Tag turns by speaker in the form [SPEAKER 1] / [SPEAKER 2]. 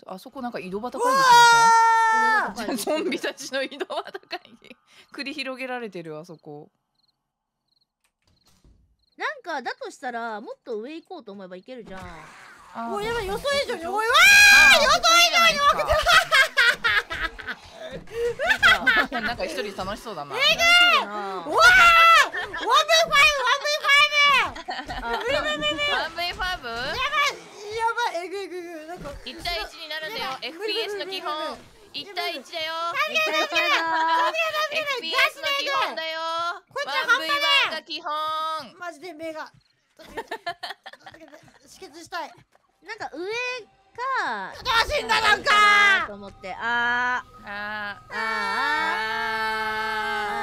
[SPEAKER 1] あそこなんか井戸端会議しません？
[SPEAKER 2] あ
[SPEAKER 1] ゾンビたちの井戸端会議繰り広げられてるあそこ。
[SPEAKER 2] なんかだとしたらもっと上行こうと思えば行けるじゃん。
[SPEAKER 3] もうやばい、予想以上に多いわ
[SPEAKER 1] 予想以上に多くてなんか一人楽しそうだな。
[SPEAKER 3] わー 1V5 やばい、えぐいえぐいえぐい、なんか
[SPEAKER 1] 1対1になるんだよ。FPS の基本1対1だよ。
[SPEAKER 2] FPS
[SPEAKER 1] FPS の基本だよ。1V1 が基本。
[SPEAKER 3] マジで目が止血したい。
[SPEAKER 2] なんか上か
[SPEAKER 3] どう死んだなんか
[SPEAKER 2] と思って